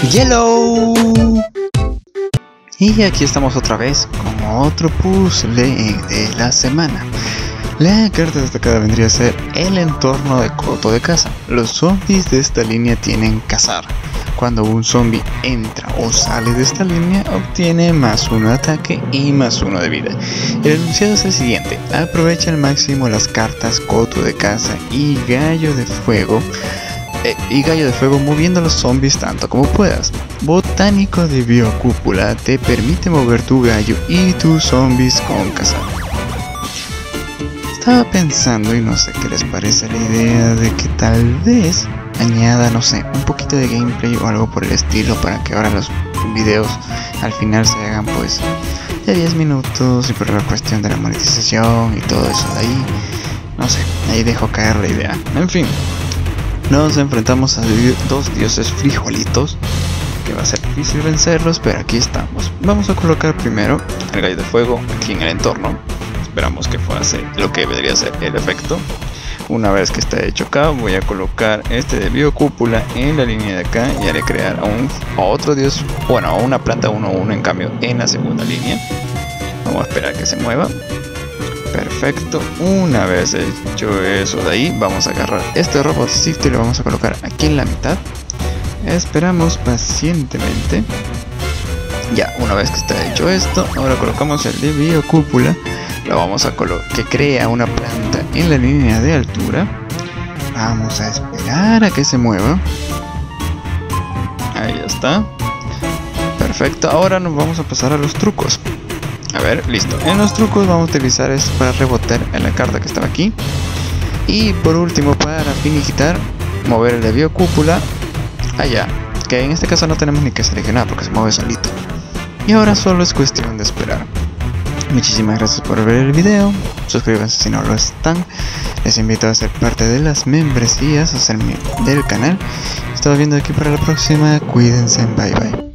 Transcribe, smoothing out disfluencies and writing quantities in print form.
Yellow. Y aquí estamos otra vez con otro puzzle de la semana. La carta destacada vendría a ser el entorno de coto de caza. Los zombies de esta línea tienen cazar. Cuando un zombie entra o sale de esta línea, obtiene +1 de ataque y +1 de vida. El enunciado es el siguiente: aprovecha al máximo las cartas coto de caza y gallo de fuego. Moviendo los zombies tanto como puedas. Botánico de biocúpula te permite mover tu gallo y tus zombies con cazar. Estaba pensando y no sé qué les parece la idea de que tal vez añada, no sé, un poquito de gameplay o algo por el estilo para que ahora los videos al final se hagan pues de 10 minutos y por la cuestión de la monetización y todo eso de ahí. No sé, ahí dejo caer la idea. En fin. Nos enfrentamos a dos dioses frijolitos, que va a ser difícil vencerlos, pero aquí estamos. Vamos a colocar primero el gallo de fuego aquí en el entorno. Esperamos que fuese lo que debería ser el efecto. Una vez que está hecho acá, voy a colocar este de biocúpula en la línea de acá y haré crear a otro dios, bueno, a una planta 1-1 en cambio en la segunda línea. Vamos a esperar que se mueva. Perfecto, una vez hecho eso de ahí, vamos a agarrar este robotcito y lo vamos a colocar aquí en la mitad. Esperamos pacientemente. Ya, una vez que está hecho esto, ahora colocamos el de biocúpula. Lo vamos a colocar, que crea una planta en la línea de altura. Vamos a esperar a que se mueva. Ahí está. Perfecto, ahora nos vamos a pasar a los trucos. A ver, listo. En los trucos vamos a utilizar esto para rebotar en la carta que estaba aquí. Y por último, para finiquitar, mover el de biocúpula allá. Que en este caso no tenemos ni que seleccionar porque se mueve solito. Y ahora solo es cuestión de esperar. Muchísimas gracias por ver el video. Suscríbanse si no lo están. Les invito a ser parte de las membresías, a ser miembro del canal. Estamos viendo aquí para la próxima. Cuídense. Bye bye.